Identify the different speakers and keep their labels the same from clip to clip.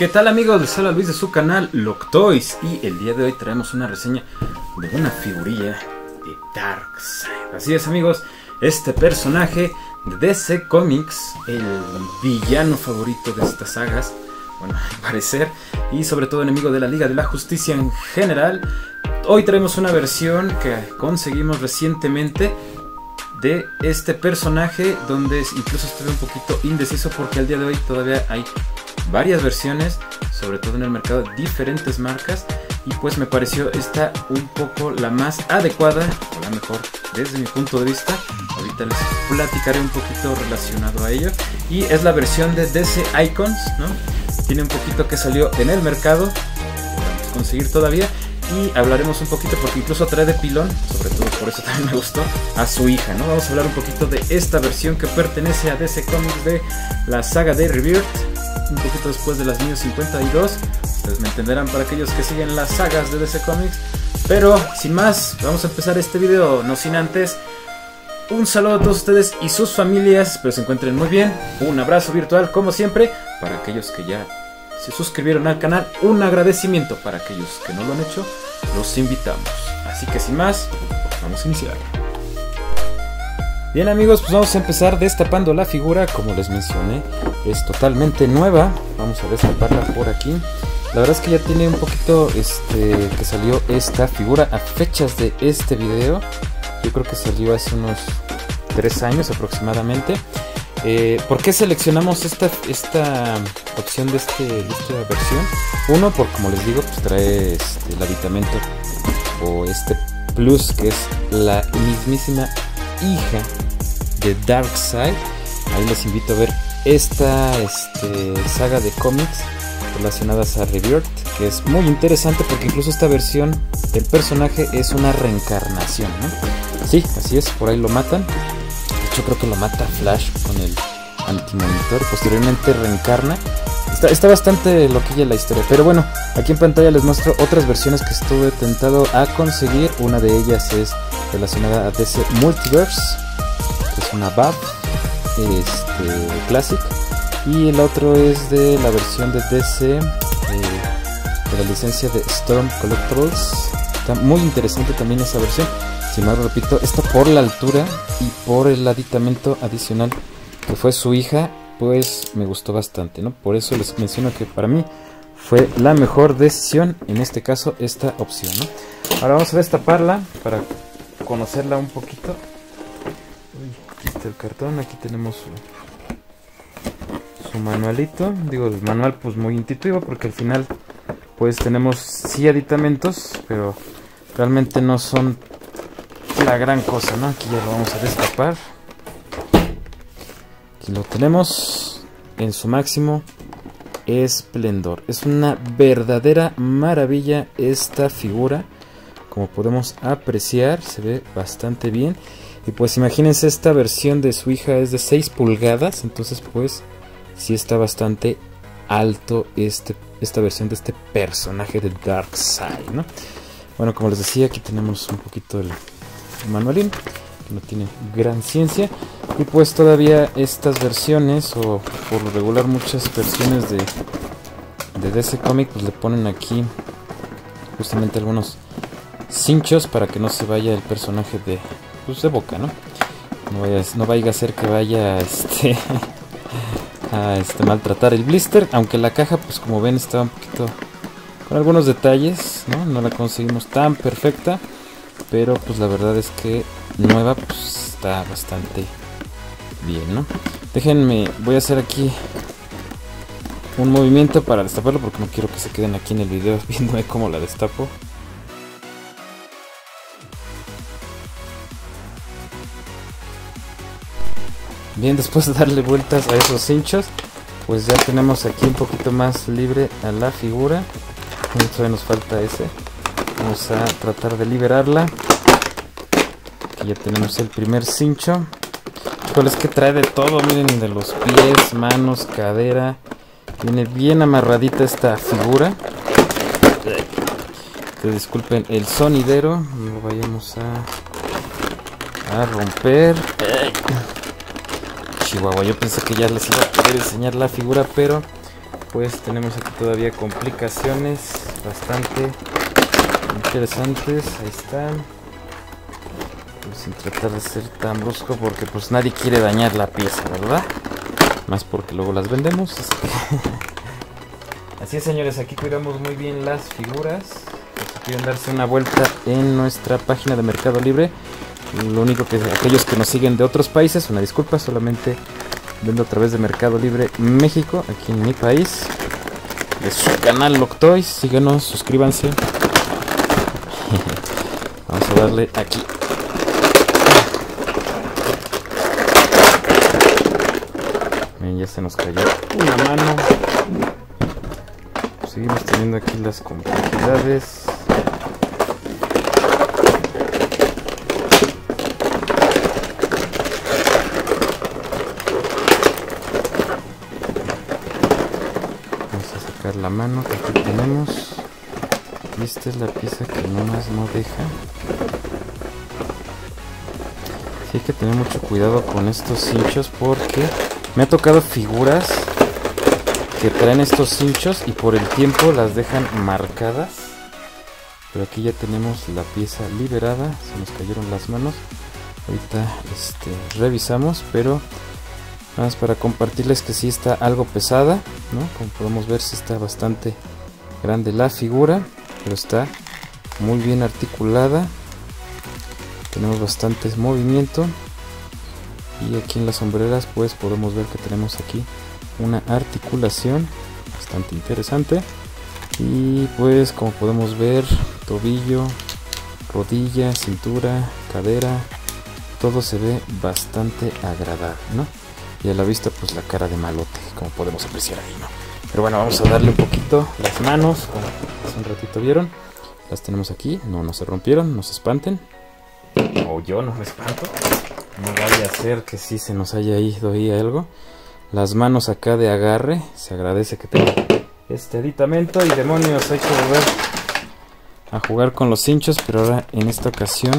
Speaker 1: ¿Qué tal amigos? Les habla Luis de su canal Loctoys y el día de hoy traemos una reseña de una figurilla de Darkseid. Así es amigos, este personaje de DC Comics, el villano favorito de estas sagas, bueno, al parecer, y sobre todo enemigo de la Liga de la Justicia en general. Hoy traemos una versión que conseguimos recientemente de este personaje, donde incluso estuve un poquito indeciso porque al día de hoy todavía hay varias versiones, sobre todo en el mercado, de diferentes marcas, y pues me pareció esta un poco la más adecuada, o la mejor desde mi punto de vista. Ahorita les platicaré un poquito relacionado a ello, y es la versión de DC Icons, ¿no? Tiene un poquito que salió en el mercado, podemos conseguir todavía, y hablaremos un poquito porque incluso trae de pilón, sobre todo por eso también me gustó, a su hija, ¿no? Vamos a hablar un poquito de esta versión que pertenece a DC Comics de la saga de Rebirth, un poquito después de las New 52. Ustedes me entenderán para aquellos que siguen las sagas de DC Comics. Pero sin más, vamos a empezar este video, no sin antes un saludo a todos ustedes y sus familias, espero se encuentren muy bien. Un abrazo virtual como siempre para aquellos que ya se suscribieron al canal, un agradecimiento para aquellos que no lo han hecho, los invitamos. Así que sin más, vamos a iniciar. Bien amigos, pues vamos a empezar destapando la figura. Como les mencioné, es totalmente nueva. Vamos a destaparla por aquí. La verdad es que ya tiene un poquito que salió esta figura a fechas de este video. Yo creo que salió hace unos 3 años aproximadamente. ¿Por qué seleccionamos esta opción de esta versión? Uno, por como les digo, pues trae el aditamento o este plus, que es la mismísima hija de Darkseid. Ahí les invito a ver esta saga de cómics relacionadas a Rebirth, que es muy interesante porque incluso esta versión del personaje es una reencarnación, ¿no? Sí, así es, por ahí lo matan. De hecho creo que lo mata Flash con el antimonitor y posteriormente reencarna. Está bastante loquilla la historia, pero bueno, aquí en pantalla les muestro otras versiones que estuve tentado a conseguir. Una de ellas es relacionada a DC Multiverse, que es una BAF Classic, y el otro es de la versión de DC de la licencia de Storm Collectibles. Está muy interesante también esa versión. Sin embargo, repito, esta por la altura y por el aditamento adicional que fue su hija, pues me gustó bastante, ¿no? Por eso les menciono que para mí fue la mejor decisión, en este caso, esta opción, ¿no? Ahora vamos a destaparla para conocerla un poquito. Aquí está el cartón, aquí tenemos su manualito. Digo, el manual pues muy intuitivo porque al final pues tenemos sí aditamentos, pero realmente no son la gran cosa, ¿no? Aquí ya lo vamos a destapar. Aquí lo tenemos en su máximo esplendor. Es una verdadera maravilla esta figura. Como podemos apreciar, se ve bastante bien. Y pues imagínense, esta versión de su hija es de 6 pulgadas. Entonces pues sí está bastante alto esta versión de este personaje de Darkseid, ¿no? Bueno, como les decía, aquí tenemos un poquito el manualín, que no tiene gran ciencia. Y pues todavía estas versiones, o por lo regular muchas versiones de DC Comics, pues le ponen aquí justamente algunos cinchos para que no se vaya el personaje de boca, ¿no? No vaya a ser que vaya a maltratar el blister, aunque la caja pues como ven está un poquito con algunos detalles, ¿no? No la conseguimos tan perfecta, pero pues la verdad es que nueva pues está bastante bien, ¿no? Déjenme, voy a hacer aquí un movimiento para destaparlo porque no quiero que se queden aquí en el video viéndome cómo la destapo. Bien, después de darle vueltas a esos cinchos, pues ya tenemos aquí un poquito más libre a la figura. Todavía nos falta ese. Vamos a tratar de liberarla. Aquí ya tenemos el primer cincho. Híjole, es que trae de todo, miren, de los pies, manos, cadera. Viene bien amarradita esta figura. Que disculpen el sonidero, no lo vayamos a romper. Chihuahua, yo pensé que ya les iba a poder enseñar la figura, pero pues tenemos aquí todavía complicaciones bastante interesantes. Ahí están. Pues sin tratar de ser tan brusco, porque pues nadie quiere dañar la pieza, ¿verdad? Más porque luego las vendemos. Así es, señores, aquí cuidamos muy bien las figuras. Si quieren darse una vuelta en nuestra página de Mercado Libre, lo único que aquellos que nos siguen de otros países, una disculpa, solamente vendo a través de Mercado Libre México, aquí en mi país. Es su canal Loctoys, síganos, suscríbanse. Vamos a darle aquí. Bien, ya se nos cayó una mano. Seguimos teniendo aquí las complejidades. Vamos a sacar la mano que aquí tenemos. Y esta es la pieza que nomás no deja. Sí, hay que tener mucho cuidado con estos cinchos, porque me ha tocado figuras que traen estos cinchos y por el tiempo las dejan marcadas. Pero aquí ya tenemos la pieza liberada. Se nos cayeron las manos. Ahorita revisamos, pero nada más para compartirles que sí está algo pesada, ¿no? Como podemos ver, sí está bastante grande la figura, pero está muy bien articulada. Tenemos bastante movimiento. Y aquí en las sombreras pues podemos ver que tenemos aquí una articulación bastante interesante. Y pues como podemos ver, tobillo, rodilla, cintura, cadera, todo se ve bastante agradable, ¿no? Y a la vista pues la cara de malote, como podemos apreciar ahí, ¿no? Pero bueno, vamos a darle un poquito las manos, como hace un ratito vieron. Las tenemos aquí, no se rompieron, no se espanten. O yo no me espanto. No vaya a ser que sí se nos haya ido ahí algo. Las manos acá de agarre, se agradece que tenga este aditamento. Y demonios, hay que volver a jugar con los cinchos, pero ahora en esta ocasión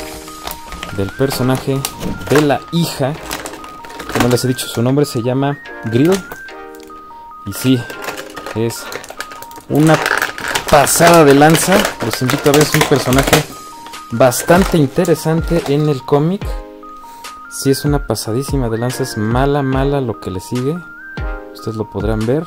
Speaker 1: del personaje de la hija. Como les he dicho, su nombre se llama Grill. Y sí, es una pasada de lanza. Los invito a ver, es un personaje bastante interesante en el cómic. Sí, es una pasadísima de lanza, es mala lo que le sigue. Ustedes lo podrán ver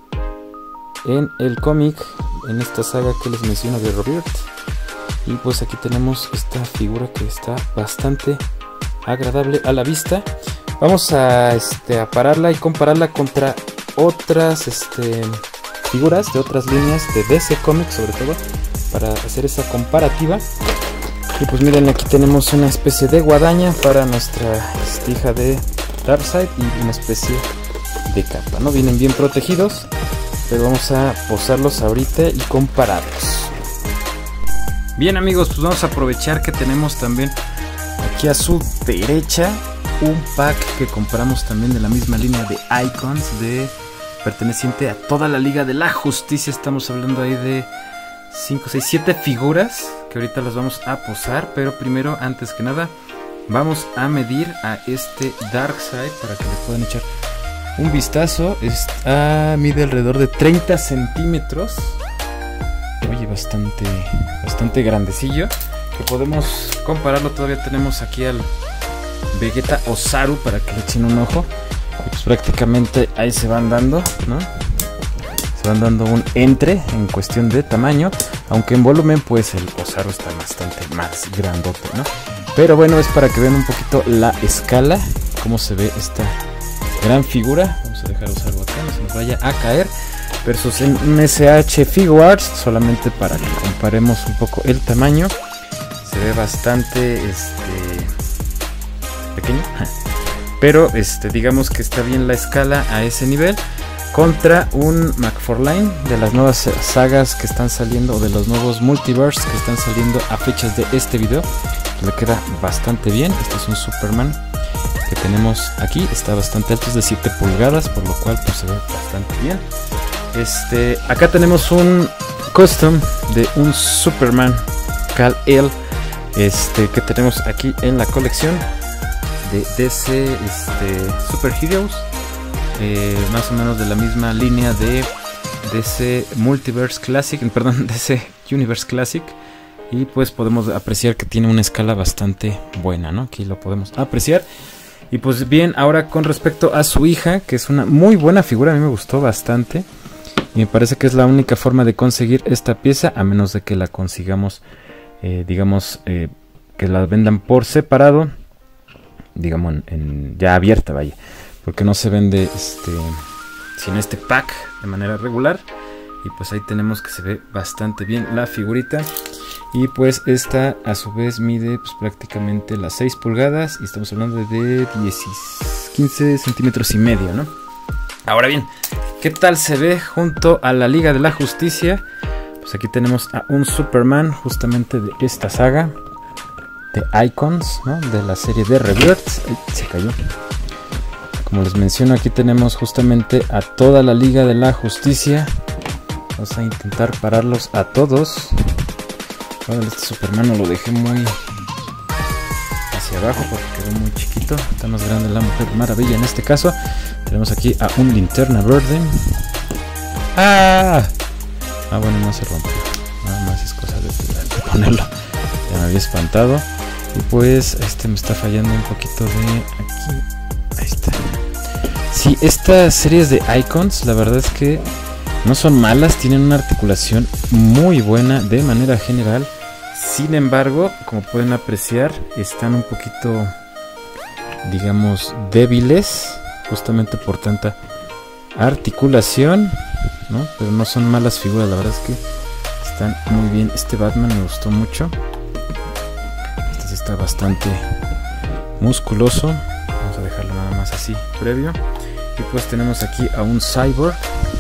Speaker 1: en el cómic, en esta saga que les menciono de Robert. Y pues aquí tenemos esta figura que está bastante agradable a la vista. Vamos a pararla y compararla contra otras figuras de otras líneas de DC Comics, sobre todo, para hacer esa comparativa. Y pues miren, aquí tenemos una especie de guadaña para nuestra hija de Darkseid y una especie de capa, ¿no? Vienen bien protegidos, pero vamos a posarlos ahorita y compararlos. Bien, amigos, pues vamos a aprovechar que tenemos también aquí a su derecha un pack que compramos también de la misma línea de Icons, perteneciente a toda la Liga de la Justicia. Estamos hablando ahí de 5, 6, 7 figuras que ahorita las vamos a posar, pero primero, antes que nada, vamos a medir a este Darkseid para que le puedan echar un vistazo. Mide alrededor de 30 centímetros. Oye, bastante grandecillo, que podemos compararlo. Todavía tenemos aquí al Vegeta Osaru para que le echen un ojo. Y pues prácticamente ahí se van dando, ¿no? Se van dando un entre en cuestión de tamaño, aunque en volumen pues el Osaru está bastante más grandote, ¿no? Pero bueno, es para que vean un poquito la escala, cómo se ve esta gran figura. Vamos a dejar Osaru acá, no se nos vaya a caer. Versus en SH Figuarts, solamente para que comparemos un poco el tamaño. Se ve bastante pequeño, pero digamos que está bien la escala a ese nivel. Contra un McFarlane de las nuevas sagas que están saliendo, o de los nuevos multiverse que están saliendo a fechas de este video, le queda bastante bien. Este es un Superman que tenemos aquí, está bastante alto, es de 7 pulgadas, por lo cual pues se ve bastante bien. Acá tenemos un custom de un Superman Kal-El, que tenemos aquí en la colección de DC Super Heroes, más o menos de la misma línea de DC Multiverse Classic, perdón, DC Universe Classic. Y pues podemos apreciar que tiene una escala bastante buena, ¿no? Aquí lo podemos apreciar. Y pues bien, ahora con respecto a su hija, que es una muy buena figura, a mí me gustó bastante. Y me parece que es la única forma de conseguir esta pieza, a menos de que la consigamos, digamos, que la vendan por separado, digamos, ya abierta, vaya. Porque no se vende sin este pack de manera regular. Y pues ahí tenemos que se ve bastante bien la figurita. Y pues esta a su vez mide pues prácticamente las 6 pulgadas. Y estamos hablando de 15 centímetros y medio, ¿no? Ahora bien, ¿qué tal se ve junto a la Liga de la Justicia? Pues aquí tenemos a un Superman justamente de esta saga de Icons, ¿no? De la serie de Rebirth. Ay, se cayó. Como les menciono, aquí tenemos justamente a toda la Liga de la Justicia. Vamos a intentar pararlos a todos. Bueno, este Superman no lo dejé muy hacia abajo porque quedó muy chiquito. Está más grande la Mujer Maravilla en este caso. Tenemos aquí a un Linterna Verde. ¡Ah! Bueno, no se rompió. Nada más es cosa de ponerlo. Ya me había espantado. Y pues me está fallando un poquito de aquí. Ahí está. Sí, estas series de Icons, la verdad es que no son malas. Tienen una articulación muy buena de manera general. Sin embargo, como pueden apreciar, están un poquito, digamos, débiles. Justamente por tanta articulación, ¿no? Pero no son malas figuras, la verdad es que están muy bien. Este Batman me gustó mucho. Este sí está bastante musculoso. Vamos a dejarlo nada más así, previo. Y pues tenemos aquí a un Cyborg.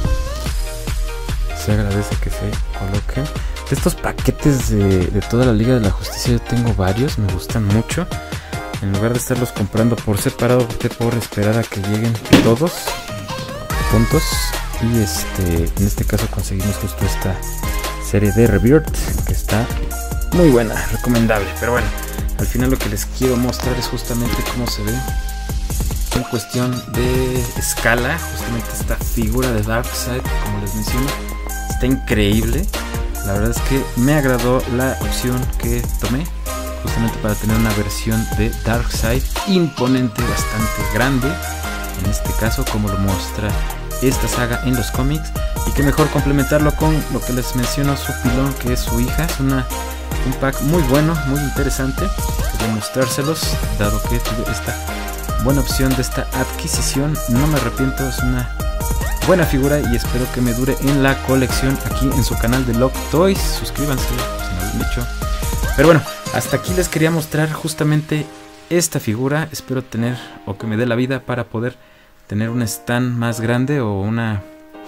Speaker 1: Se agradece que se coloquen. De estos paquetes de toda la Liga de la Justicia yo tengo varios, me gustan mucho. En lugar de estarlos comprando por separado, opté por esperar a que lleguen todos juntos. Y en este caso conseguimos justo esta serie de Rebirth, que está muy buena, recomendable. Pero bueno, al final lo que les quiero mostrar es justamente cómo se ve en cuestión de escala. Justamente esta figura de Darkseid, como les menciono, está increíble. La verdad es que me agradó la opción que tomé, justamente para tener una versión de Darkseid imponente, bastante grande, en este caso como lo muestra esta saga en los cómics. Y que mejor complementarlo con lo que les menciono, su pilón, que es su hija. Es un pack muy bueno, muy interesante. Quería mostrárselos, dado que tuve esta buena opción de esta adquisición. No me arrepiento, es una buena figura y espero que me dure en la colección aquí en su canal de Lock Toys. Suscríbanse si no lo han hecho. Pero bueno, hasta aquí les quería mostrar justamente esta figura. Espero tener, o que me dé la vida para poder tener un stand más grande o un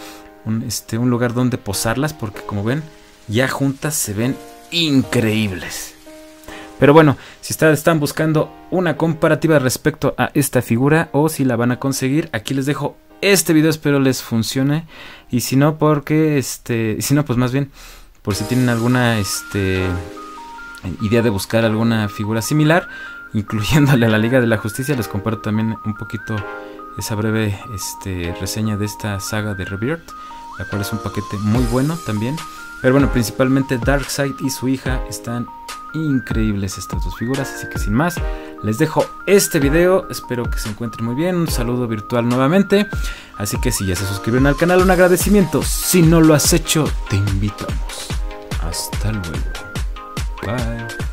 Speaker 1: lugar donde posarlas, porque como ven, ya juntas se ven increíbles. Pero bueno, si están buscando una comparativa respecto a esta figura, o si la van a conseguir, aquí les dejo este video, espero les funcione. Y si no, pues más bien, por si tienen alguna idea de buscar alguna figura similar, incluyéndole a la Liga de la Justicia, les comparto también un poquito esa breve reseña de esta saga de Rebirth, la cual es un paquete muy bueno también. Pero bueno, principalmente Darkseid y su hija están increíbles estas dos figuras. Así que sin más, les dejo este video. Espero que se encuentren muy bien. Un saludo virtual nuevamente. Así que si ya se suscribieron al canal, un agradecimiento. Si no lo has hecho, te invitamos. Hasta luego. Bye.